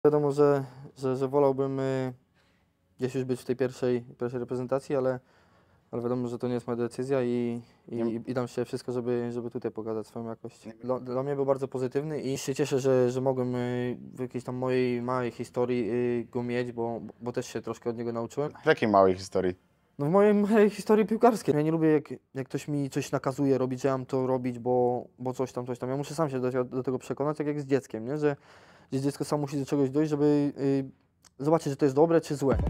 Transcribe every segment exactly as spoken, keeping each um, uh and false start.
Wiadomo, że, że, że wolałbym y, gdzieś już być w tej pierwszej, pierwszej reprezentacji, ale, ale wiadomo, że to nie jest moja decyzja i, Nie- i, i dam się wszystko, żeby, żeby tutaj pokazać swoją jakość. Dla, dla mnie był bardzo pozytywny i się cieszę, że, że mogłem y, w jakiejś tam mojej małej historii y, go mieć, bo, bo też się troszkę od niego nauczyłem. W jakiej małej historii? No w mojej, mojej historii piłkarskiej. Ja nie lubię, jak, jak ktoś mi coś nakazuje robić, że ja mam to robić, bo, bo coś tam, coś tam. Ja muszę sam się do, do tego przekonać, tak jak z dzieckiem, nie? Że, że dziecko sam musi do czegoś dojść, żeby y, zobaczyć, że to jest dobre czy złe.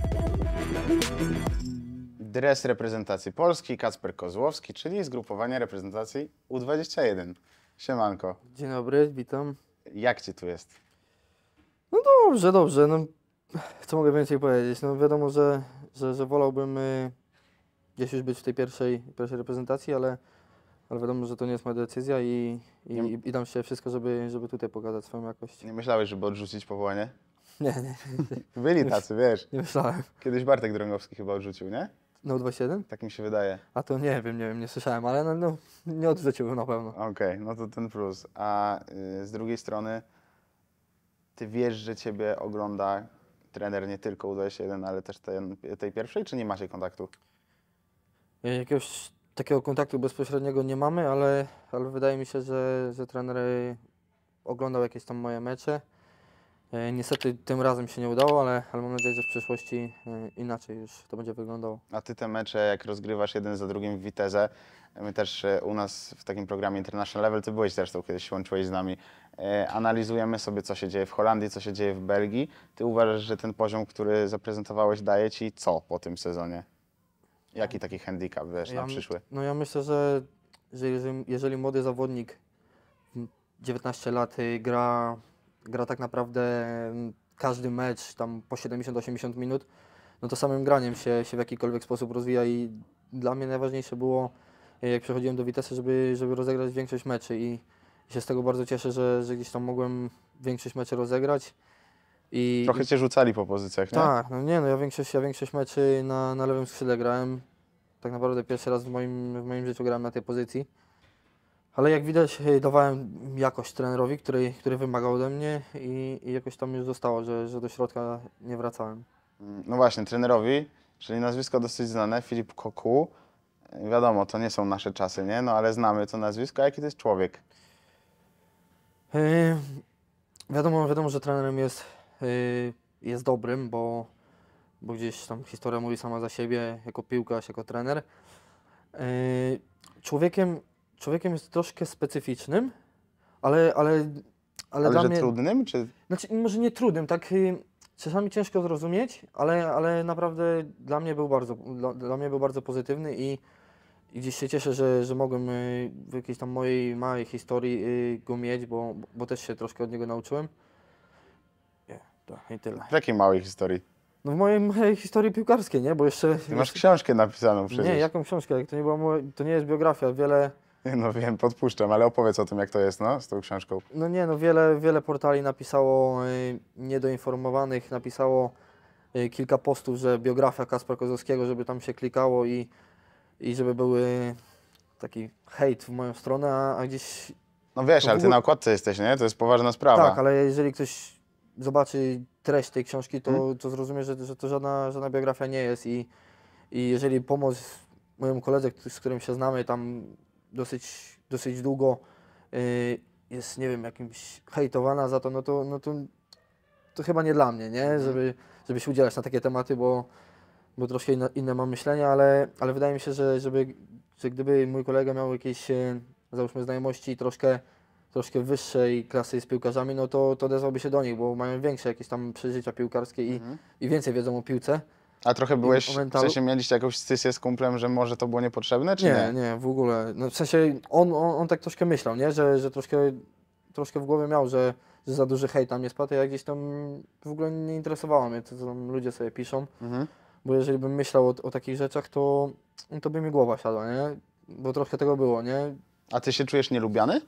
Dres reprezentacji Polski, Kacper Kozłowski, czyli zgrupowanie reprezentacji U dwadzieścia jeden. Siemanko, Dzień dobry, witam. jak ci tu jest? No dobrze, dobrze. No, co mogę więcej powiedzieć? No wiadomo, że, że, że wolałbym y, gdzieś już być w tej pierwszej, pierwszej reprezentacji, ale, ale wiadomo, że to nie jest moja decyzja i, i, Nie- i dam się wszystko, żeby, żeby tutaj pokazać swoją jakość. Nie myślałeś, żeby odrzucić powołanie? Nie, nie, Byli tacy, wiesz. nie myślałem. Kiedyś Bartek Drągowski chyba odrzucił, nie? No dwadzieścia jeden? Tak mi się wydaje. A to nie wiem, nie wiem, nie słyszałem, ale no, no nie odrzuciłbym na pewno. Okej, no to ten plus. A y, z drugiej strony, ty wiesz, że ciebie ogląda trener nie tylko U dwadzieścia jeden, ale też ten, tej pierwszej, czy nie macie kontaktu? Jakiegoś takiego kontaktu bezpośredniego nie mamy, ale, ale wydaje mi się, że, że trener y, oglądał jakieś tam moje mecze. E, Niestety tym razem się nie udało, ale, ale mam nadzieję, że w przyszłości e, inaczej już to będzie wyglądało. A ty te mecze, jak rozgrywasz jeden za drugim w Witezze, my też e, u nas w takim programie International Level, ty byłeś zresztą, kiedyś się łączyłeś z nami, e, analizujemy sobie, co się dzieje w Holandii, co się dzieje w Belgii. Ty uważasz, że ten poziom, który zaprezentowałeś, daje ci co po tym sezonie? Jaki taki handicap, wiesz, Ja na my- przyszły? No ja myślę, że, że jeżeli, jeżeli młody zawodnik m, dziewiętnaście lat y, gra, gra tak naprawdę m, każdy mecz tam po siedemdziesiąt osiemdziesiąt minut, no to samym graniem się, się w jakikolwiek sposób rozwija i dla mnie najważniejsze było, e, jak przechodziłem do Vitesse, żeby, żeby rozegrać większość meczy i się z tego bardzo cieszę, że, że gdzieś tam mogłem większość meczy rozegrać. I, Trochę i cię rzucali po pozycjach, nie? tak, no nie no, ja większość, ja większość meczy na, na lewym skrzydle grałem. Tak naprawdę pierwszy raz w moim, w moim życiu grałem na tej pozycji. Ale jak widać e, dawałem jakość trenerowi, który, który wymagał ode mnie i, i jakoś tam już zostało, że, że do środka nie wracałem. Mm, No właśnie, trenerowi, czyli nazwisko dosyć znane, Filip Cocu. E, Wiadomo, to nie są nasze czasy, nie? No ale znamy to nazwisko, a jaki to jest człowiek? E, Wiadomo, wiadomo, że trenerem jest, e, jest dobrym, bo, bo gdzieś tam historia mówi sama za siebie, jako piłkarz, jako trener. E, Człowiekiem, człowiekiem jest troszkę specyficznym, ale, ale, ale, Ale dla że mnie... trudnym, czy... Znaczy, może nie trudnym, tak y, czasami ciężko zrozumieć, ale, ale naprawdę dla mnie był bardzo, dla, dla mnie był bardzo pozytywny i, i gdzieś się cieszę, że, że mogłem y, w jakiejś tam mojej małej historii y, go mieć, bo, bo też się troszkę od niego nauczyłem. Nie, to i tyle. W jakiej małej historii? No w mojej, mojej historii piłkarskiej, nie? Bo jeszcze... Ty masz książkę napisaną przecież. Nie, jaką książkę? Jak to nie była moja, to nie jest biografia, wiele... No wiem, podpuszczam, ale opowiedz o tym, jak to jest, no, z tą książką. No nie, no wiele, wiele portali napisało y, niedoinformowanych, napisało y, kilka postów, że biografia Kacpra Kozłowskiego, żeby tam się klikało i, i żeby były taki hejt w moją stronę, a, a gdzieś... No wiesz, To w ale ty ogóle- na okładce jesteś, nie? To jest poważna sprawa. Tak, ale jeżeli ktoś zobaczy treść tej książki, to, Hmm? to zrozumie, że, że to żadna, żadna biografia nie jest i, i jeżeli pomoc mojemu koledze, z którym się znamy tam dosyć, dosyć długo y, jest, nie wiem, jakimś hejtowana za to, no to, no to, to chyba nie dla mnie, nie? Mhm. Żeby, żeby się udzielać na takie tematy, bo, bo troszkę inne, inne mam myślenie, ale, ale wydaje mi się, że, żeby, że gdyby mój kolega miał jakieś, e, załóżmy, znajomości troszkę, troszkę wyższej klasy z piłkarzami, no to, to odezwałby się do nich, bo mają większe jakieś tam przeżycia piłkarskie i, Mhm. i więcej wiedzą o piłce. A trochę byłeś, o w mentalu- sensie mieliście jakąś scysję z kumplem, że może to było niepotrzebne, czy Nie, nie? nie, w ogóle. No, w sensie on, on, on tak troszkę myślał, nie? Że, że troszkę, troszkę w głowie miał, że, że za duży hejt tam nie spadł. Ja gdzieś tam w ogóle nie interesowało mnie, to co tam ludzie sobie piszą. Mhm. Bo jeżeli bym myślał o, o takich rzeczach, to, to by mi głowa siadła, nie? Bo troszkę tego było, nie? A ty się czujesz nielubiany?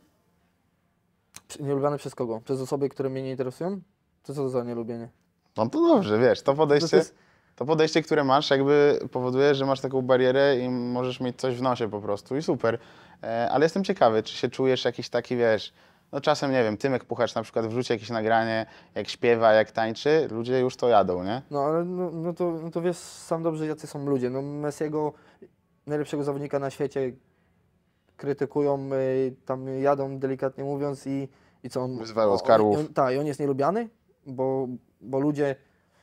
Nielubiany przez kogo? Przez osoby, które mnie nie interesują? To co to za nielubienie? No to dobrze, wiesz, to To, podejście, to jest, to podejście, które masz, jakby powoduje, że masz taką barierę i możesz mieć coś w nosie po prostu i super. E, ale jestem ciekawy, czy się czujesz jakiś taki, wiesz, no czasem, nie wiem, Tymek Puchacz na przykład wrzuci jakieś nagranie, jak śpiewa, jak tańczy, ludzie już to jadą, nie? No ale no, no, to, no to wiesz sam dobrze, jacy są ludzie. No Messiego, najlepszego zawodnika na świecie, krytykują, y, tam jadą delikatnie mówiąc i, i co on... Wyzywają o- Oscarów. on- on- Tak, i on jest nielubiany, bo, bo ludzie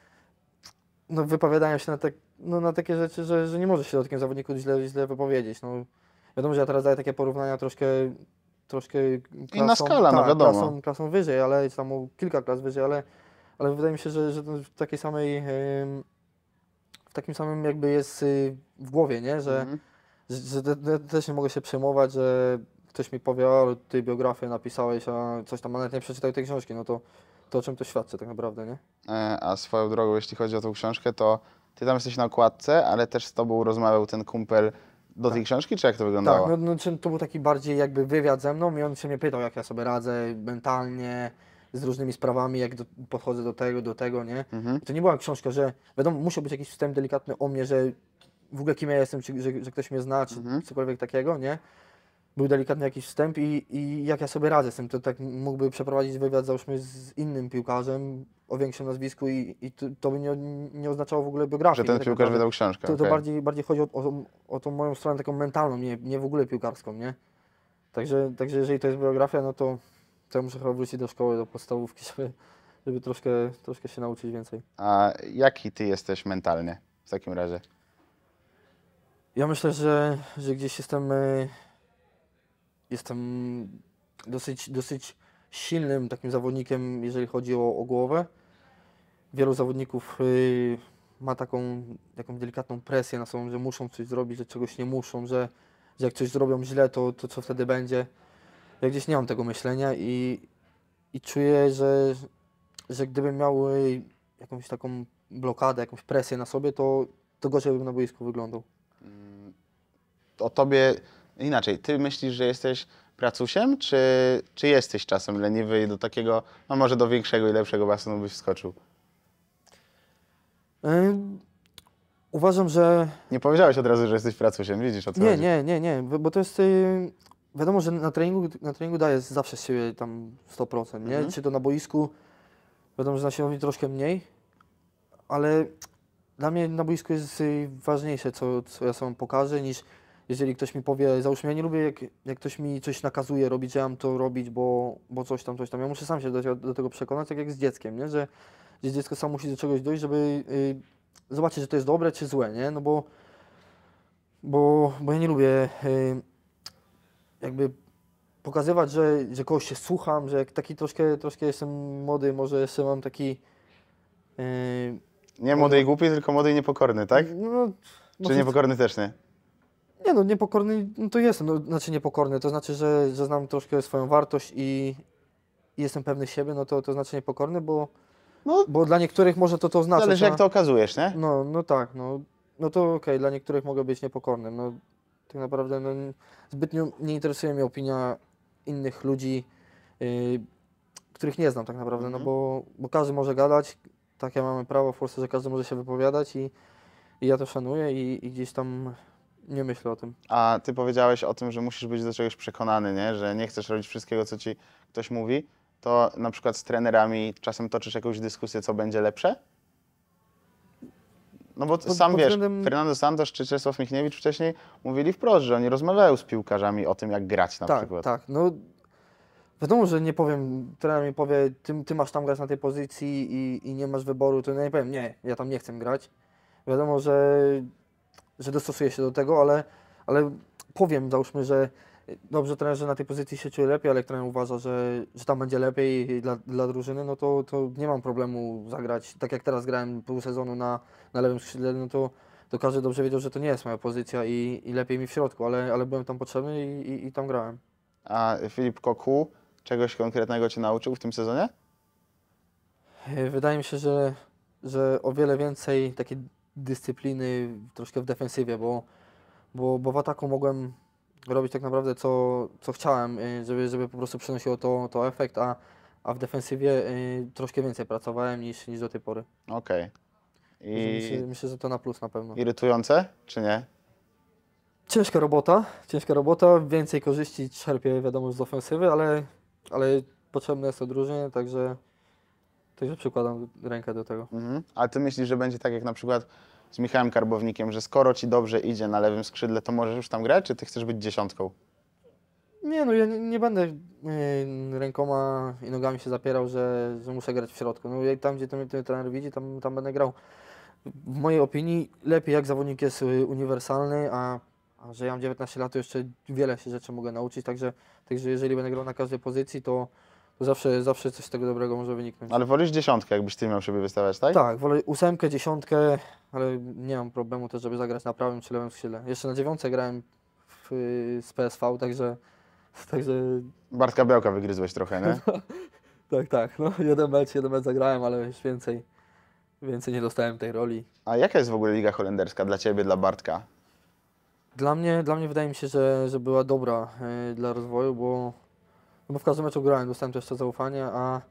no, wypowiadają się na, te, no, na takie rzeczy, że, że nie może się o takim zawodniku źle, źle wypowiedzieć. No, wiadomo, że ja teraz daję takie porównania troszkę, troszkę klasą, Inna skala, no tak, wiadomo. Klasą, klasą wyżej, ale jest tam o kilka klas wyżej, ale, ale wydaje mi się, że, że to w takiej samej, ym, w takim samym jakby jest y, w głowie, nie? Że, Mhm. że, że te, te, też nie mogę się przejmować, że ktoś mi powie, o, ty biografię napisałeś, a coś tam, a nawet nie przeczytał tej książki, no to, to o czym to świadczy tak naprawdę, nie? E, A swoją drogą, jeśli chodzi o tą książkę, to ty tam jesteś na okładce, ale też z tobą rozmawiał ten kumpel do tej książki, czy jak to wyglądało? Tak, no, no czy to był taki bardziej jakby wywiad ze mną i on się mnie pytał, jak ja sobie radzę mentalnie, z różnymi sprawami, jak do, podchodzę do tego, do tego, nie? Mhm. I to nie była książka, że wiadomo, musiał być jakiś wstęp delikatny o mnie, że w ogóle kim ja jestem, czy, że, że ktoś mnie zna, czy Mhm. cokolwiek takiego, nie? Był delikatny jakiś wstęp i, i jak ja sobie radzę z tym, to tak mógłby przeprowadzić wywiad, załóżmy, z innym piłkarzem o większym nazwisku i, i to, to by nie, nie oznaczało w ogóle biografii. Że ten nie? Tak piłkarz naprawdę. wydał książkę, To, to okej. bardziej, bardziej chodzi o, o, o tą moją stronę taką mentalną, nie, nie w ogóle piłkarską, nie? Także, także jeżeli to jest biografia, no to, to ja muszę chyba wrócić do szkoły, do podstawówki, żeby, żeby troszkę, troszkę się nauczyć więcej. A jaki ty jesteś mentalnie w takim razie? Ja myślę, że, że gdzieś jestem, e, jestem dosyć, dosyć silnym takim zawodnikiem, jeżeli chodzi o, o głowę. Wielu zawodników y, ma taką jakąś delikatną presję na sobą, że muszą coś zrobić, że czegoś nie muszą, że, że jak coś zrobią źle, to, to co wtedy będzie. Ja gdzieś nie mam tego myślenia i, i czuję, że, że gdybym miał y, jakąś taką blokadę, jakąś presję na sobie, to, to gorzej bym na boisku wyglądał. O tobie inaczej, ty myślisz, że jesteś pracusiem, czy, czy jesteś czasem leniwy i do takiego, no może do większego i lepszego basenu byś wskoczył? Y, uważam, że Nie powiedziałeś od razu, że jesteś pracusiem, widzisz o co Nie, chodzi? nie, nie, nie, bo bo to jest, y, wiadomo, że na treningu, na treningu daję zawsze z siebie tam sto procent, nie? Mhm. Czy to na boisku, wiadomo, że na siłowni troszkę mniej, ale dla mnie na boisku jest y, ważniejsze, co, co ja sobie pokażę, niż jeżeli ktoś mi powie, załóżmy, ja nie lubię, jak, jak ktoś mi coś nakazuje robić, że ja mam to robić, bo, bo coś tam, coś tam. Ja muszę sam się do, do tego przekonać, tak jak z dzieckiem, nie? Że, że dziecko sam musi do czegoś dojść, żeby y, zobaczyć, że to jest dobre czy złe, nie? No bo bo, bo ja nie lubię y, jakby pokazywać, że, że kogoś się słucham, że jak taki troszkę, troszkę jestem młody, może jeszcze mam taki... y, Nie młody i głupi, tylko młody i niepokorny, tak? No, Czy może- niepokorny też nie? Nie no, niepokorny no to jestem, no, znaczy niepokorny, to znaczy, że, że znam troszkę swoją wartość i, i jestem pewny siebie, no to, to znaczy niepokorny, bo, No, bo dla niektórych może to to oznaczać. zależy jak a- to okazujesz, nie? No, no tak, no, no to okej, dla niektórych mogę być niepokornym. No, tak naprawdę no, n- zbytnio nie interesuje mnie opinia innych ludzi, yy, których nie znam tak naprawdę, Mhm. no bo, bo każdy może gadać, takie mamy prawo w Polsce, że każdy może się wypowiadać i, i ja to szanuję i, i gdzieś tam nie myślę o tym. A ty powiedziałeś o tym, że musisz być do czegoś przekonany, nie? Że nie chcesz robić wszystkiego, co ci ktoś mówi. To na przykład z trenerami czasem toczysz jakąś dyskusję, co będzie lepsze? No bo Pod- sam pod wiesz, względem- Fernando Santos czy Czesław Michniewicz wcześniej mówili wprost, że oni rozmawiają z piłkarzami o tym, jak grać na tak, przykład. tak, no wiadomo, że nie powiem, trener mi powie, ty, ty masz tam grać na tej pozycji i, i nie masz wyboru, to ja nie powiem, nie, ja tam nie chcę grać. Wiadomo, że, że dostosuję się do tego, ale, ale powiem, załóżmy, że dobrze, trener, że na tej pozycji się czuje lepiej, ale jak trener uważa, że, że tam będzie lepiej dla, dla drużyny, no to, to nie mam problemu zagrać. Tak jak teraz grałem pół sezonu na, na lewym skrzydle, no to, to każdy dobrze wiedział, że to nie jest moja pozycja i, i lepiej mi w środku, ale, ale byłem tam potrzebny i, i, i tam grałem. A Filip Cocu czegoś konkretnego cię nauczył w tym sezonie? Wydaje mi się, że, że o wiele więcej takiej dyscypliny troszkę w defensywie, bo, bo, bo w ataku mogłem robić tak naprawdę co, co chciałem, y, żeby, żeby po prostu przynosiło to, to efekt, a, a w defensywie y, troszkę więcej pracowałem niż, niż do tej pory. Okej. Także I Myślę, myślę, że to na plus na pewno. irytujące, czy nie? Ciężka robota, ciężka robota, więcej korzyści czerpię wiadomo z ofensywy, ale, ale potrzebne jest to drużynie, także, także przykładam rękę do tego. Mhm. A ty myślisz, że będzie tak jak na przykład z Michałem Karbownikiem, że skoro ci dobrze idzie na lewym skrzydle, to możesz już tam grać, czy ty chcesz być dziesiątką? Nie, no ja nie, nie będę y, rękoma i nogami się zapierał, że, że muszę grać w środku. No jak tam, gdzie ten, ten trener widzi, tam, tam będę grał. W mojej opinii lepiej jak zawodnik jest y, uniwersalny, a, a że ja mam dziewiętnaście lat, to jeszcze wiele się rzeczy mogę nauczyć, także, także jeżeli będę grał na każdej pozycji, to, to zawsze, zawsze coś z tego dobrego może wyniknąć. Ale wolisz dziesiątkę, jakbyś ty miał siebie wystawiać, tak? Tak, wolę ósemkę, dziesiątkę, ale nie mam problemu też, żeby zagrać na prawym czy lewym skrzydle. Jeszcze na dziewiątce grałem w, y, z P S V, także, także Bartka Białka wygryzłeś trochę, nie? tak, tak. No, jeden mecz, jeden mecz zagrałem, ale już więcej, więcej nie dostałem tej roli. A jaka jest w ogóle Liga Holenderska dla ciebie, dla Bartka? Dla mnie, dla mnie wydaje mi się, że, że była dobra y, dla rozwoju, bo, no bo w każdym meczu grałem, dostałem też to zaufanie, a,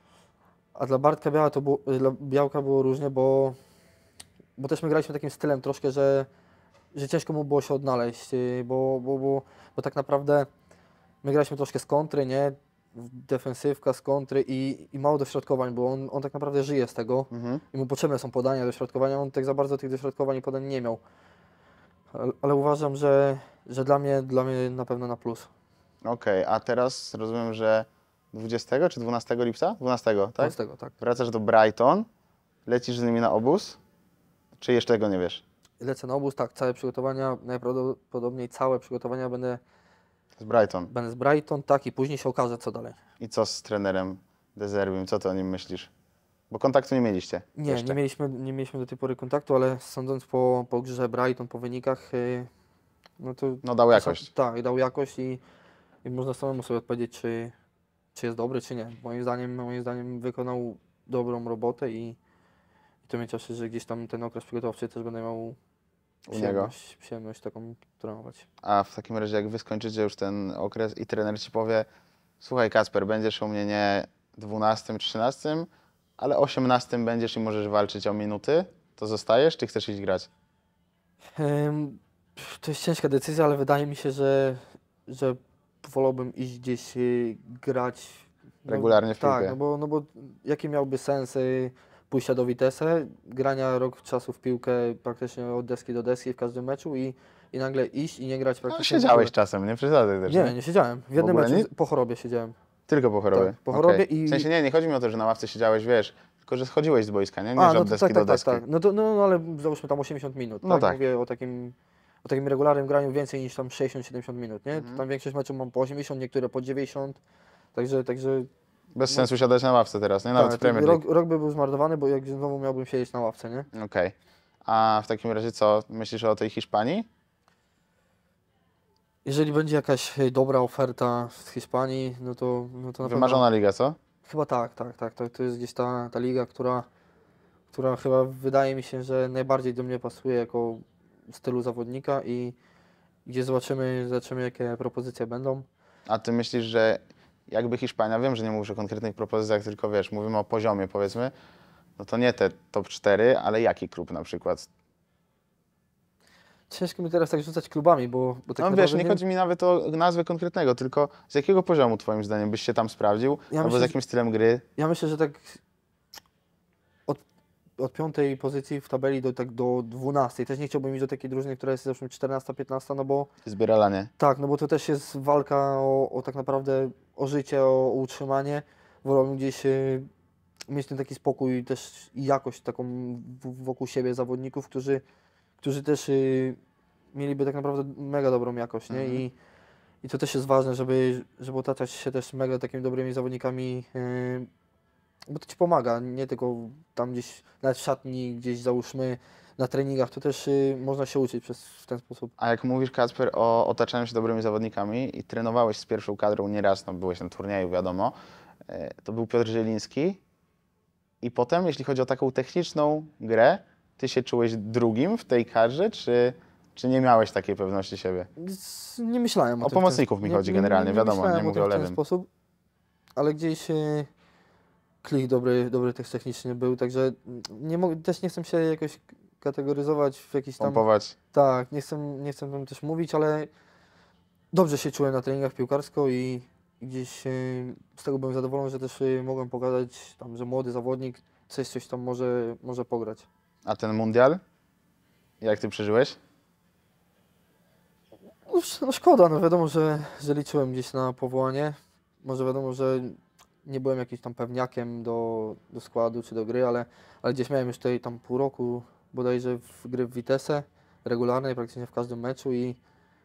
a dla Bartka Biała to było, y, dla Białka było różnie, bo, bo też my graliśmy takim stylem troszkę, że, że ciężko mu było się odnaleźć, y, bo, bo, bo, bo tak naprawdę my graliśmy troszkę z kontry, nie? Defensywka z kontry i, i mało dośrodkowań, bo on, on tak naprawdę żyje z tego Mhm. i mu potrzebne są podania, dośrodkowania, on tak za bardzo tych dośrodkowań i podań nie miał. Ale, ale uważam, że, że dla mnie, dla mnie na pewno na plus. Okej, a teraz rozumiem, że dwudziestego czy dwunastego lipca? dwunastego, tak? Z tego, tak. Wracasz do Brighton, lecisz z nimi na obóz, czy jeszcze tego nie wiesz? Lecę na obóz, tak, całe przygotowania, najprawdopodobniej całe przygotowania będę, Z Brighton. będę z Brighton, tak, i później się okaże, co dalej. I co z trenerem De Zerбim? Co ty o nim myślisz? Bo kontaktu nie mieliście Nie, jeszcze. nie mieliśmy, nie mieliśmy do tej pory kontaktu, ale sądząc po, po grze Brighton, po wynikach, yy, no to... No dał jakość. Tak, dał jakość i, i można samemu sobie odpowiedzieć, czy, czy jest dobry, czy nie. Moim zdaniem, moim zdaniem wykonał dobrą robotę i, i to mnie cieszy, że gdzieś tam ten okres przygotowawczy też będę miał U niego. przyjemność, przyjemność taką trenować. A w takim razie jak wy skończycie już ten okres i trener ci powie: słuchaj Kacper, będziesz u mnie nie dwunastym, trzynastym, ale osiemnastym będziesz i możesz walczyć o minuty, to zostajesz, czy chcesz iść grać? Ym, to jest ciężka decyzja, ale wydaje mi się, że, że wolałbym iść gdzieś y, grać no, Regularnie w tak, piłkę. no bo, no bo jaki miałby sens y, pójścia do Vitesse, grania rok czasu w piłkę praktycznie od deski do deski w każdym meczu i, i nagle iść i nie grać No, praktycznie w siedziałeś ogóle. czasem, nie przesadzaj też. Nie, nie siedziałem. W jednym ogóle meczu nie? z- po chorobie siedziałem. Tylko po chorobie. Tak, po Okej. chorobie i- W sensie nie, nie chodzi mi o to, że na ławce siedziałeś, wiesz, tylko że schodziłeś z boiska, nie? Nie, A, że no od to deski tak, do tak, tak, deski. tak. No, to, no, no ale załóżmy tam osiemdziesiąt minut. No tak? tak. Mówię o takim, o takim regularnym graniu więcej niż tam sześćdziesiąt siedemdziesiąt minut, nie? Mhm. Tam większość meczów mam po osiemdziesiąt, niektóre po dziewięćdziesiąt. Także, także Bez No. sensu siadać na ławce teraz, nie? Nawet tak, w Premier rok, League. rok by był zmarnowany, bo jak znowu miałbym siedzieć na ławce, nie? Okej. A w takim razie co? Myślisz o tej Hiszpanii? Jeżeli będzie jakaś y, dobra oferta z Hiszpanii, no to, no to na Wymarzona pewno... liga, co? Chyba tak, tak, tak. To, to jest gdzieś ta, ta liga, która, która chyba wydaje mi się, że najbardziej do mnie pasuje jako stylu zawodnika i gdzie zobaczymy, zobaczymy jakie propozycje będą. A ty myślisz, że jakby Hiszpania, wiem, że nie mówisz o konkretnych propozycjach, tylko wiesz, mówimy o poziomie, powiedzmy, no to nie te top cztery, ale jaki klub na przykład? Ciężko mi teraz tak rzucać klubami, bo, bo tak No wiesz, naprawdę nie chodzi mi nawet o nazwę konkretnego, tylko z jakiego poziomu twoim zdaniem byś się tam sprawdził? Ja albo myślę, z że- jakim stylem gry? Ja myślę, że tak od, od piątej pozycji w tabeli do, tak do dwunastej. Też nie chciałbym iść do takiej drużyny, która jest zresztą czternasta, piętnasta, no bo Zbieralanie. tak, no bo to też jest walka o, o tak naprawdę o życie, o, o utrzymanie. Wolałbym gdzieś y, mieć ten taki spokój też i jakość taką w, wokół siebie zawodników, którzy, którzy też y, mieliby tak naprawdę mega dobrą jakość, nie? Mhm. I, I to też jest ważne, żeby, żeby otaczać się też mega takimi dobrymi zawodnikami, yy, bo to Ci pomaga, nie tylko tam gdzieś, nawet w szatni, gdzieś załóżmy na treningach, to też yy, można się uczyć przez, w ten sposób. A jak mówisz, Kacper, o otaczaniu się dobrymi zawodnikami i trenowałeś z pierwszą kadrą nieraz, no byłeś na turnieju, wiadomo, e, to był Piotr Zieliński i potem, jeśli chodzi o taką techniczną grę, ty się czułeś drugim w tej kadrze, czy, czy nie miałeś takiej pewności siebie? Z- Nie myślałem o, O tym w ten- pomocników mi nie- chodzi nie- generalnie, nie wiadomo, myślałem nie mówię o tym w ten lewym. sposób, ale gdzieś yy, klik dobry, dobry też technicznie był, także nie mo- też nie chcę się jakoś kategoryzować w jakiś tam... Pompować. Tak, nie chcę, nie chcę tam też mówić, ale dobrze się czułem na treningach piłkarsko i, gdzieś y, z tego byłem zadowolony, że też y, mogłem pokazać tam, że młody zawodnik coś, coś tam może, może pograć. A ten mundial? Jak ty przeżyłeś? No, sz- no szkoda, no wiadomo, że, że liczyłem gdzieś na powołanie. Może wiadomo, że nie byłem jakimś tam pewniakiem do, do składu czy do gry, ale, ale gdzieś miałem już tutaj tam pół roku bodajże w gry w Vitesse, regularnej praktycznie w każdym meczu i,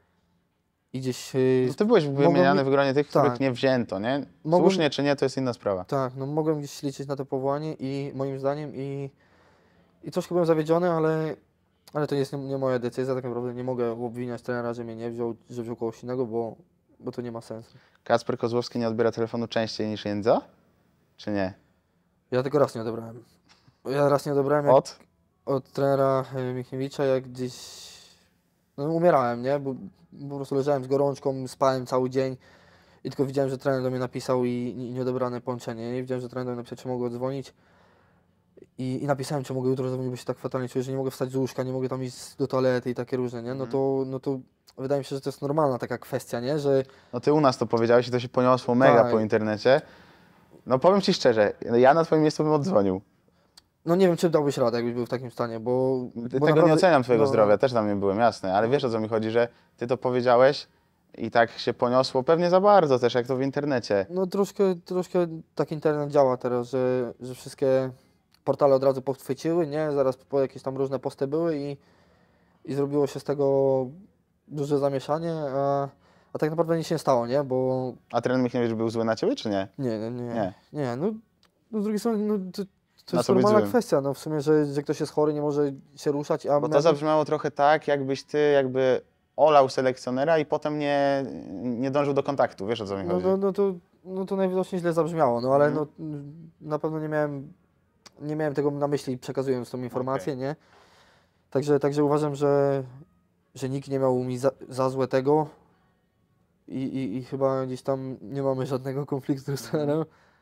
i gdzieś y, No ty byłeś mogłem wymieniany mi- w gronie tych, których tak. nie wzięto, nie? Mogłem- Słusznie czy nie, to jest inna sprawa. tak, no mogłem gdzieś liczyć na to powołanie i moim zdaniem i, i troszkę byłem zawiedziony, ale, ale to jest nie, nie moja decyzja, tak naprawdę nie mogę obwiniać trenera, że mnie nie wziął, że wziął kogoś innego, bo, bo to nie ma sensu. Kacper Kozłowski nie odbiera telefonu częściej niż Jędza? Czy nie? Ja tylko raz nie odebrałem. Ja raz nie odebrałem jak Od? od trenera y, Michniewicza, jak gdzieś no, umierałem, nie? Bo, po prostu leżałem z gorączką, spałem cały dzień i tylko widziałem, że trener do mnie napisał i, i nieodebrane połączenie. Nie? I widziałem, że trener do mnie napisał, czy mogę odzwonić. I, I napisałem, czy mogę jutro zadzwonić, bo się tak fatalnie czuję, że nie mogę wstać z łóżka, nie mogę tam iść do toalety i takie różne, nie? No to, no to wydaje mi się, że to jest normalna taka kwestia, nie? Że No ty u nas to powiedziałeś i to się poniosło mega Tak. po internecie. No powiem ci szczerze, ja na twoim miejscu bym oddzwonił. no nie wiem, czy dałbyś radę, jakbyś był w takim stanie, bo... Ty bo tego nie naprawdę- oceniam twojego no, zdrowia, też tam nie byłem, jasne, ale wiesz o co mi chodzi, że ty to powiedziałeś i tak się poniosło, pewnie za bardzo też, jak to w internecie. No troszkę, troszkę tak internet działa teraz, że, że wszystkie portale od razu podchwyciły, nie? Zaraz po jakieś tam różne posty były i, i zrobiło się z tego duże zamieszanie, a, a tak naprawdę nic się nie stało, nie? Bo A trener Michniewicz był zły na ciebie, czy nie? nie, nie, nie, Nie. nie, no, no z drugiej strony no, to, to Na jest co być normalna złym? kwestia, no w sumie, że, że ktoś jest chory, nie może się ruszać, a Bo to miałem- zabrzmiało trochę tak, jakbyś ty jakby olał selekcjonera i potem nie, nie dążył do kontaktu, wiesz o co mi no, chodzi? no, no, to, no to najwidoczniej źle zabrzmiało, no ale Mhm. no, na pewno nie miałem, nie miałem tego na myśli przekazując tą informację, nie? Także, także uważam, że, że nikt nie miał mi za, za złe tego i, i, i chyba gdzieś tam nie mamy żadnego konfliktu z trenerem.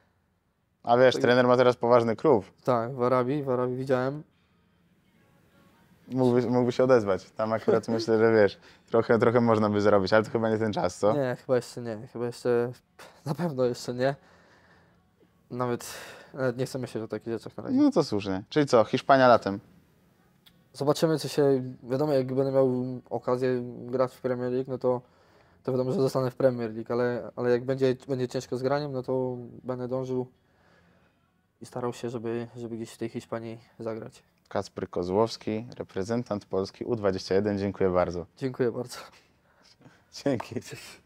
A wiesz, tak- trener ma teraz poważny klub, Tak, w Arabii, w Arabii widziałem. mógłby, mógłby się odezwać. Tam akurat myślę, że wiesz, trochę, trochę można by zarobić, ale to chyba nie ten czas, co? Nie, chyba jeszcze nie, chyba jeszcze, na pewno jeszcze nie. Nawet, nawet nie chcę myśleć o takich rzeczach na razie. No to słusznie. Czyli co, Hiszpania latem? Zobaczymy, co się, wiadomo, jak będę miał okazję grać w Premier League, no to, to wiadomo, że zostanę w Premier League, ale, ale jak będzie, będzie ciężko z graniem, no to będę dążył i starał się, żeby, żeby gdzieś w tej Hiszpanii zagrać. Kacper Kozłowski, reprezentant Polski U dwadzieścia jeden, dziękuję bardzo. Dziękuję bardzo. Dzięki.